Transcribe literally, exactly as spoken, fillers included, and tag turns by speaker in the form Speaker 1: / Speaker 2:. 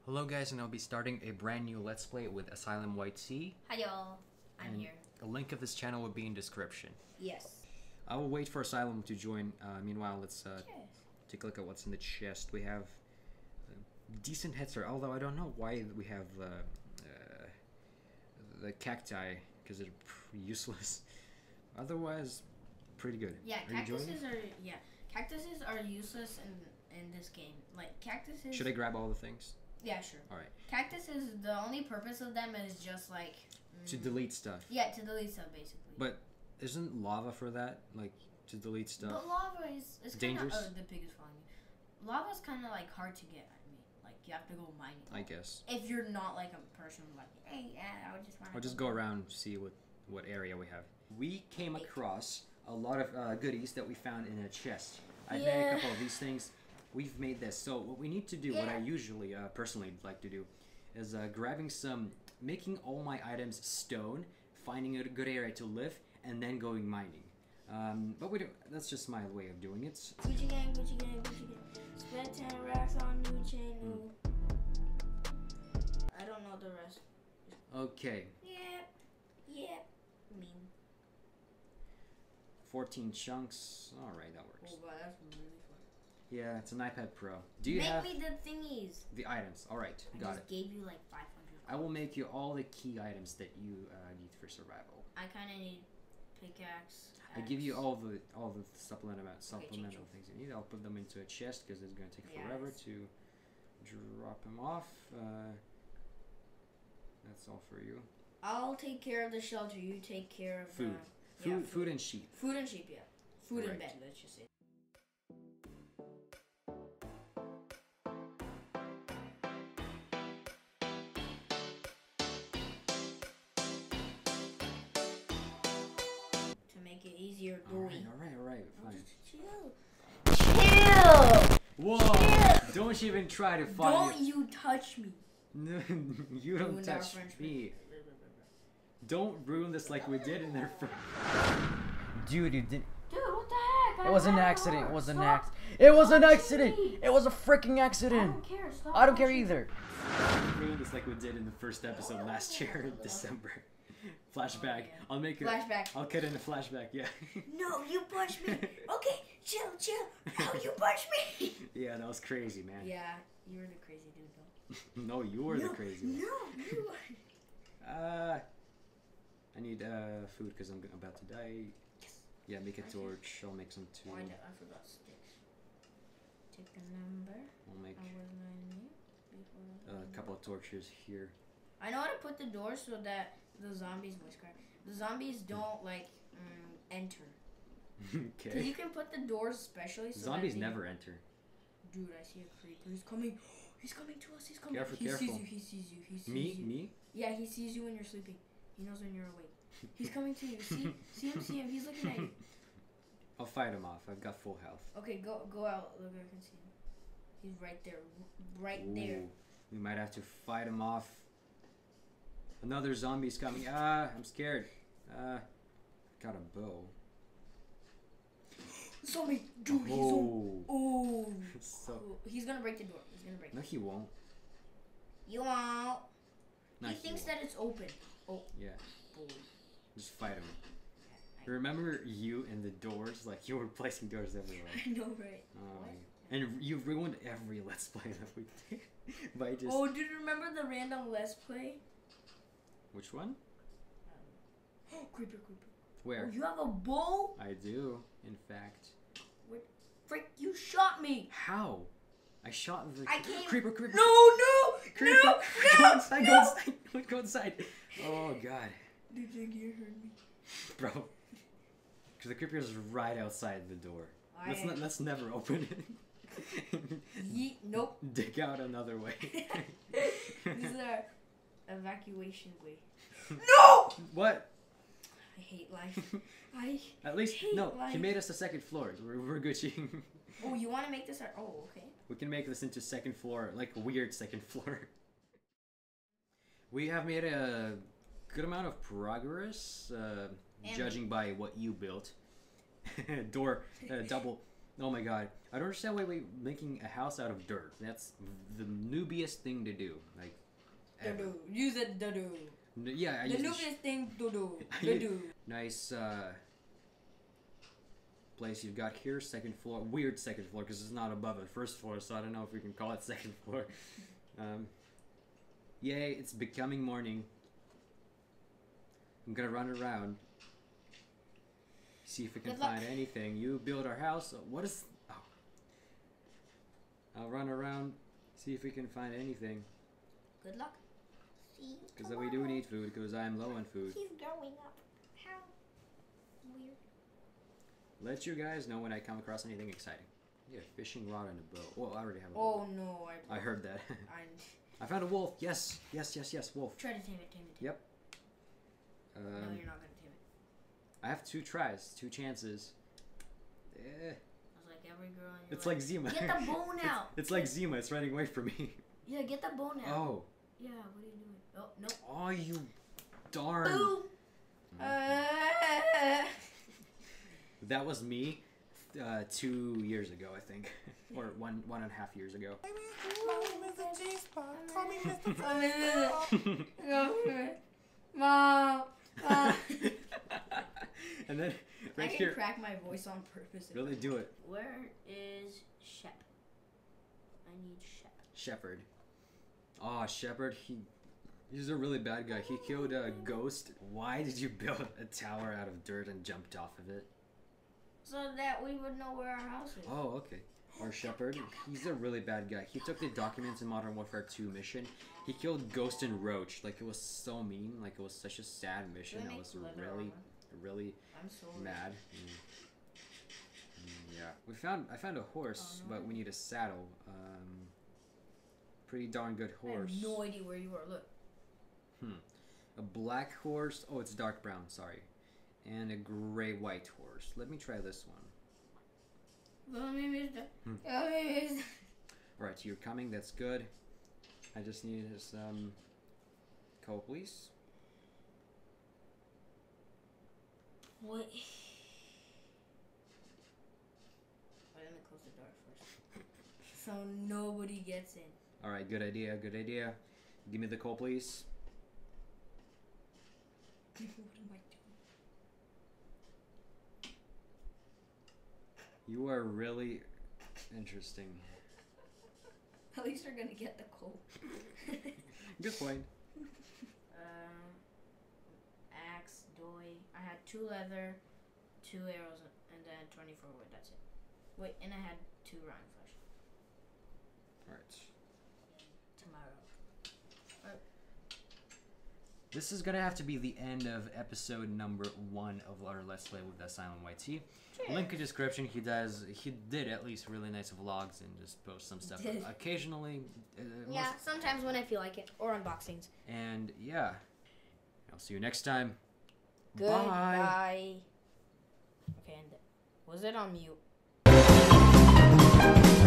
Speaker 1: Hello guys, and I'll be starting a brand new Let's Play with Asylum White Sea.
Speaker 2: Hi y'all, I'm
Speaker 1: and
Speaker 2: here.
Speaker 1: The link of this channel will be in description.
Speaker 2: Yes.
Speaker 1: I will wait for Asylum to join. Uh, meanwhile, let's uh,
Speaker 2: Yes.
Speaker 1: take a look at what's in the chest. We have a decent head start, although I don't know why we have uh, uh, the cacti, because they're pretty useless. Otherwise, pretty good.
Speaker 2: Yeah,
Speaker 1: are you enjoying
Speaker 2: cactuses
Speaker 1: it?
Speaker 2: are yeah, cactuses are useless in in this game. Like cactuses.
Speaker 1: Should I grab all the things?
Speaker 2: Yeah, sure.
Speaker 1: All right.
Speaker 2: Cactuses, the only purpose of them is just like mm,
Speaker 1: To delete stuff.
Speaker 2: Yeah, to delete stuff basically.
Speaker 1: But isn't lava for that? Like to delete stuff?
Speaker 2: But lava is is
Speaker 1: dangerous.
Speaker 2: Kinda, oh, the pig is following you. Lava's kind of like hard to get. I mean, like you have to go mining.
Speaker 1: I guess.
Speaker 2: If you're not like a person who's like, hey, yeah, I would just want.
Speaker 1: I'll just go around see what what area we have. We came across a lot of uh, goodies that we found in a chest. I've made a
Speaker 2: Yeah.
Speaker 1: couple of these things. We've made this. So what we need to do, what I
Speaker 2: Yeah.
Speaker 1: usually uh, personally like to do, is uh, grabbing some, making all my items stone, finding a good area to live, and then going mining. Um, but we don't, that's just my way of doing it.
Speaker 3: Gucci gang, Gucci gang, Gucci gang. Spent ten racks on new chain, new. I don't know the rest.
Speaker 1: Okay,
Speaker 3: Yep, yep. Mean.
Speaker 1: fourteen chunks. All right, that works.
Speaker 2: Oh, wow, that's really fun.
Speaker 1: Yeah, it's an iPad Pro. Do you
Speaker 2: Make
Speaker 1: have
Speaker 2: me the thingies.
Speaker 1: the items? All right,
Speaker 2: I
Speaker 1: got
Speaker 2: just
Speaker 1: it.
Speaker 2: gave you like five hundred.
Speaker 1: I will make you all the key items that you uh, need for survival.
Speaker 2: I kind of need pickaxe.
Speaker 1: I give you
Speaker 2: axe.
Speaker 1: all the all the supplemental supplemental
Speaker 2: chill.
Speaker 1: things you need. I'll put them into a chest because it's going to take
Speaker 2: Yes.
Speaker 1: forever to drop them off. Uh, that's all for you.
Speaker 2: I'll take care of the shelter. You take care of
Speaker 1: Food,
Speaker 2: the
Speaker 1: food,
Speaker 2: yeah,
Speaker 1: food, and sheep.
Speaker 2: food and sheep. Yeah, food
Speaker 1: Right.
Speaker 2: and bed. Let's just say. To make it easier,
Speaker 1: All right,
Speaker 2: gooey.
Speaker 1: all right, all right,
Speaker 2: I'll
Speaker 1: fine.
Speaker 2: just chill. Chill.
Speaker 1: Whoa! Don't even try to fight
Speaker 2: Don't
Speaker 1: it.
Speaker 2: you touch me.
Speaker 1: No, you don't
Speaker 2: Ruined our
Speaker 1: touch
Speaker 2: friendship.
Speaker 1: me. Don't ruin this like we did in their first. Dude, you didn't.
Speaker 2: Dude, what the heck?
Speaker 1: It was
Speaker 2: I
Speaker 1: an
Speaker 2: had
Speaker 1: accident. It
Speaker 2: heart.
Speaker 1: was an
Speaker 2: Stop.
Speaker 1: accident. It was an
Speaker 2: touching
Speaker 1: accident.
Speaker 2: me.
Speaker 1: It was a freaking
Speaker 2: I
Speaker 1: accident.
Speaker 2: don't care. Stop
Speaker 1: I don't care
Speaker 2: touching me.
Speaker 1: either. Ruined this like we did in the first episode last year in December. Flashback.
Speaker 2: yeah.
Speaker 1: I'll make it.
Speaker 2: Flashback.
Speaker 1: I'll cut in a flashback. Yeah.
Speaker 3: No, you push me. Okay, chill, chill. No, you push me.
Speaker 1: Yeah, that was crazy, man.
Speaker 2: Yeah, you were the crazy dude though.
Speaker 1: No, you were
Speaker 3: no,
Speaker 1: the crazy one.
Speaker 3: No, you.
Speaker 1: Uh, I need uh food because I'm g- about to die. Yeah, make a torch. I'll make some too.
Speaker 2: Why did I forgot sticks? Take the number.
Speaker 1: I'll make
Speaker 2: I was not new before.
Speaker 1: a couple of torches here.
Speaker 2: I know how to put the door so that the zombies voice crack. The zombies don't like mm, enter. Cause
Speaker 1: Okay.
Speaker 2: you can put the doors specially. So
Speaker 1: Zombies
Speaker 2: that they-
Speaker 1: never enter.
Speaker 2: Dude, I see a creeper. He's coming. He's coming to us. He's coming.
Speaker 1: Careful,
Speaker 2: he
Speaker 1: careful.
Speaker 2: sees you. He sees you. He sees
Speaker 1: Me,
Speaker 2: you.
Speaker 1: me.
Speaker 2: Yeah, he sees you when you're sleeping. He knows when you're awake. He's coming to you. See, see him. See him. He's looking at you.
Speaker 1: I'll fight him off. I've got full health.
Speaker 2: Okay, go go out. Look, I can see him. He's right there. Right there.
Speaker 1: Ooh, we might have to fight him off. Another zombie's coming. Ah, I'm scared. Uh, got a bow.
Speaker 2: Zombie, dude. He's
Speaker 1: Oh,
Speaker 2: oh.
Speaker 1: so
Speaker 2: He's gonna break the door. He's gonna break.
Speaker 1: no, he won't.
Speaker 2: You won't.
Speaker 1: No,
Speaker 2: he thinks
Speaker 1: won't.
Speaker 2: that it's open. Oh,
Speaker 1: Yeah,
Speaker 2: boy.
Speaker 1: just fight him.
Speaker 2: I,
Speaker 1: Remember you and the doors? Like you were placing doors everywhere.
Speaker 2: I know, right?
Speaker 1: Oh,
Speaker 2: What?
Speaker 1: and you ruined every Let's Play that we did by just.
Speaker 2: Oh, did you remember the random Let's Play?
Speaker 1: Which one?
Speaker 2: Oh, creeper, creeper.
Speaker 1: Where?
Speaker 2: Oh, you have a bow?
Speaker 1: I do, in fact.
Speaker 2: Frick, you shot me.
Speaker 1: How? I shot the
Speaker 2: I can't-
Speaker 1: creeper, creeper.
Speaker 2: No, no,
Speaker 1: Creeper.
Speaker 2: no,
Speaker 1: Go
Speaker 2: no,
Speaker 1: inside,
Speaker 2: no.
Speaker 1: go inside, go inside. Oh god,
Speaker 2: Did you heard me?
Speaker 1: bro. Because the creeper is right outside the door.
Speaker 2: I
Speaker 1: Let's not, let's never open it.
Speaker 2: Yeet, nope.
Speaker 1: Dig out another way.
Speaker 2: This is our evacuation way.
Speaker 3: No.
Speaker 1: What?
Speaker 2: I hate life. I.
Speaker 1: At least
Speaker 2: hate
Speaker 1: no. He
Speaker 2: life.
Speaker 1: made us a second floor. We're, we're Gucci.
Speaker 2: Oh, you want to make this our? Oh, okay.
Speaker 1: We can make this into second floor, like a weird second floor. We have made a good amount of progress, uh,
Speaker 2: And-
Speaker 1: judging by what you built. Door, uh, double, Oh my god. I don't understand why we're making a house out of dirt. That's the noobiest thing to do. Like, ever.
Speaker 2: Do-do. Use it, do-do.
Speaker 1: N- yeah, I
Speaker 2: The
Speaker 1: used to
Speaker 2: newest thing, do-do.
Speaker 1: I
Speaker 2: Do-do.
Speaker 1: Nice uh, place you've got here. Second floor. Weird second floor because it's not above the first floor, so I don't know if we can call it second floor. Um, yay, it's becoming morning. I'm gonna run around. See if we can
Speaker 2: Good luck.
Speaker 1: find anything. You build our house. What is... Oh. I'll run around. See if we can find anything.
Speaker 2: Good luck.
Speaker 3: See,
Speaker 1: Because we do need food because I'm low on food.
Speaker 3: He's growing up. How weird.
Speaker 1: Let you guys know when I come across anything exciting. Yeah, fishing rod and a bow. Well, I already have a bow.
Speaker 2: Oh no, I.
Speaker 1: I heard that.
Speaker 2: I
Speaker 1: I found a wolf. Yes, yes, yes, yes, wolf.
Speaker 2: try to tame it, tame it. Tame
Speaker 1: Yep.
Speaker 2: it.
Speaker 1: Um,
Speaker 2: No, you're not gonna tame it.
Speaker 1: I have two tries, two chances. Eh,
Speaker 2: I was like every girl in your
Speaker 1: it's
Speaker 2: life.
Speaker 1: like Zima.
Speaker 2: Get the bone
Speaker 1: It's-
Speaker 2: out.
Speaker 1: It's, like Zima. It's running away from me.
Speaker 2: Yeah, get the bone out.
Speaker 1: Oh.
Speaker 2: Yeah, what are you doing? Oh no.
Speaker 1: Oh, you darn.
Speaker 2: Boom. Uh,
Speaker 1: That was me uh, two years ago, I think. Or one one and a half years ago.
Speaker 2: Mom. Uh,
Speaker 1: And then
Speaker 2: I
Speaker 1: right
Speaker 2: can
Speaker 1: here.
Speaker 2: crack my voice on purpose.
Speaker 1: Really do it.
Speaker 2: Where is Shep? I need Shep.
Speaker 1: Shepherd. Oh, Shepherd, he he's a really bad guy. He killed a ghost. Why did you build a tower out of dirt and jumped off of it?
Speaker 2: So that we would know where our house is.
Speaker 1: Oh, okay. Or Shepherd, he's a really bad guy. He took the documents in Modern Warfare two mission. He killed Ghost and Roach. Like, it was so mean. Like, it was such a sad mission.
Speaker 2: Do I
Speaker 1: I
Speaker 2: make
Speaker 1: was
Speaker 2: leather
Speaker 1: really,
Speaker 2: armor?
Speaker 1: really
Speaker 2: I'm so
Speaker 1: mad. Mm. Mm, yeah. We found, I found a horse,
Speaker 2: Oh, no.
Speaker 1: but we need a saddle. Um, pretty darn good
Speaker 2: I have
Speaker 1: horse.
Speaker 2: no idea where you are. Look.
Speaker 1: Hmm. A black horse. Oh, it's dark brown. Sorry. And a gray white horse. Let me try this one.
Speaker 2: Let me miss that.
Speaker 1: Hmm.
Speaker 2: Let me miss that.
Speaker 1: All right, so you're coming. That's good. I just need some coal, please.
Speaker 2: Wait. Wait, let me close the door first. So nobody gets in.
Speaker 1: All right, good idea. Good idea. Give me the coal, please.
Speaker 2: What am I doing?
Speaker 1: You are really interesting.
Speaker 2: At least they're gonna get the coal.
Speaker 1: Good point.
Speaker 2: Um, axe, doy. I had two leather, two arrows, and then twenty-four wood. That's it. Wait, and I had two rotten flesh.
Speaker 1: All right.
Speaker 2: Tomorrow.
Speaker 1: This is gonna have to be the end of episode number one of our Let's Play with Asylum Y T. Link in description. He does. He did at least really nice vlogs and just post some stuff
Speaker 2: Did.
Speaker 1: occasionally. Uh,
Speaker 2: Yeah,
Speaker 1: most-
Speaker 2: sometimes when I feel like it, or unboxings.
Speaker 1: And yeah, I'll see you next time.
Speaker 2: Goodbye. Okay, and was it on mute?